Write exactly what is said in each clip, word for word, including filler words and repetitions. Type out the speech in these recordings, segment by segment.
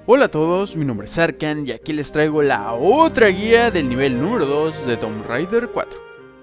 Hola a todos, mi nombre es Arkan y aquí les traigo la otra guía del nivel número dos de Tomb Raider cuatro.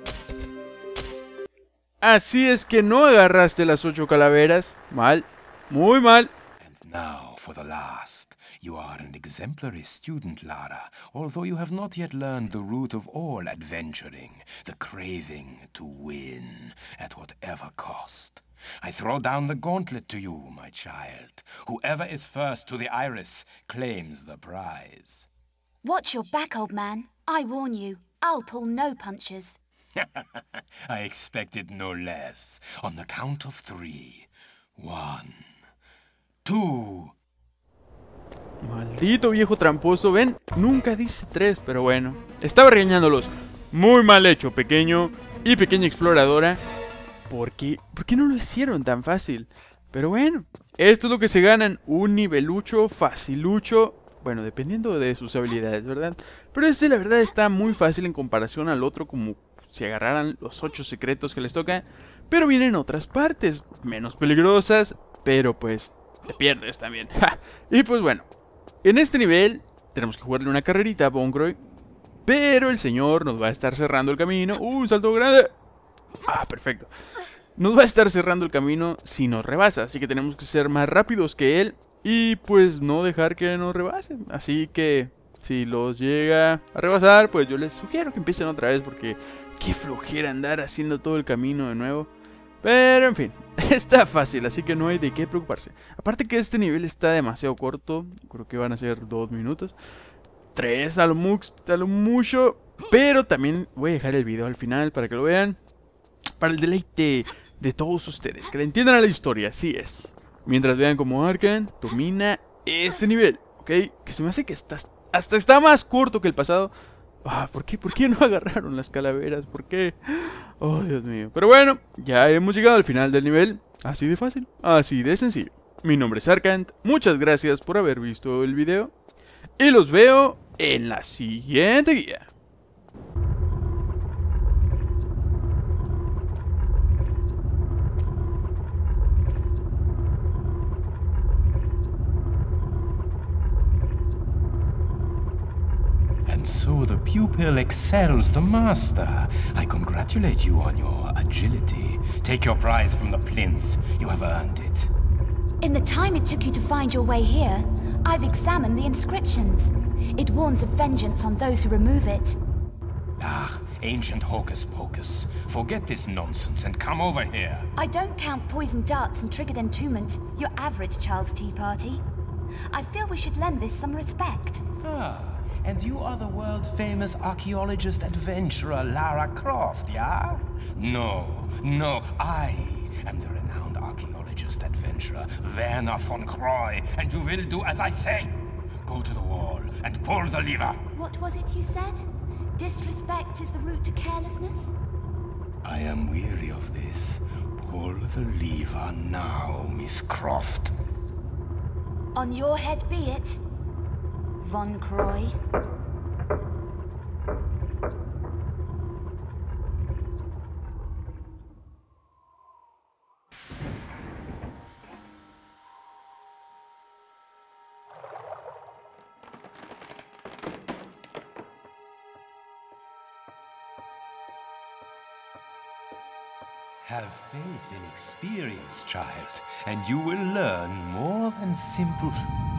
Así es que no agarraste las ocho calaveras. Mal, muy mal. And now for the last. You are an exemplary student, Lara, although you have not yet learned the root of all adventuring, the craving to win, at whatever cost. I throw down the gauntlet to you, my child. Whoever is first to the iris claims the prize. Watch your back, old man. I warn you, I'll pull no punches. I expected no less. On the count of three. One, two. Maldito viejo tramposo, ven, nunca dice tres, pero bueno. Estaba regañándolos. Muy mal hecho, pequeño y pequeña exploradora. ¿Por qué? ¿Por qué no lo hicieron tan fácil? Pero bueno, esto es lo que se ganan. Un nivelucho, facilucho. Bueno, dependiendo de sus habilidades, ¿verdad? Pero este la verdad está muy fácil en comparación al otro, como si agarraran los ocho secretos que les toca. Pero vienen otras partes, menos peligrosas, pero pues te pierdes también. Y pues bueno, en este nivel tenemos que jugarle una carrerita a Bonkroy. Pero el señor nos va a estar cerrando el camino. ¡Uh, un salto grande! Ah, perfecto. Nos va a estar cerrando el camino si nos rebasa. Así que tenemos que ser más rápidos que él. Y pues no dejar que nos rebase. Así que si los llega a rebasar, pues yo les sugiero que empiecen otra vez. Porque qué flojera andar haciendo todo el camino de nuevo. Pero en fin, está fácil, así que no hay de qué preocuparse. Aparte que este nivel está demasiado corto. Creo que van a ser dos minutos. Tres a lo, mux, a lo mucho. Pero también voy a dejar el video al final para que lo vean. Para el deleite de todos ustedes, que le entiendan a la historia, así es. Mientras vean cómo Arkan domina este nivel, ¿ok? Que se me hace que está, hasta está más corto que el pasado. Ah, ¿por qué? ¿Por qué no agarraron las calaveras? ¿Por qué? Oh, Dios mío. Pero bueno, ya hemos llegado al final del nivel. Así de fácil, así de sencillo. Mi nombre es Arkan, muchas gracias por haber visto el video. Y los veo en la siguiente guía. And so the pupil excels the master. I congratulate you on your agility. Take your prize from the plinth. You have earned it. In the time it took you to find your way here, I've examined the inscriptions. It warns of vengeance on those who remove it. Ah, ancient hocus pocus. Forget this nonsense and come over here. I don't count poison darts and triggered entombment, your average Charles Tea Party. I feel we should lend this some respect. Ah, and you are the world-famous archaeologist adventurer Lara Croft, yeah? No, no, I am the renowned archaeologist adventurer Werner von Croy, and you will do as I say. Go to the wall and pull the lever. What was it you said? Disrespect is the route to carelessness? I am weary of this. Pull the lever now, Miss Croft. On your head be it, Von Croy. Have faith in experience, child, and you will learn more than simple...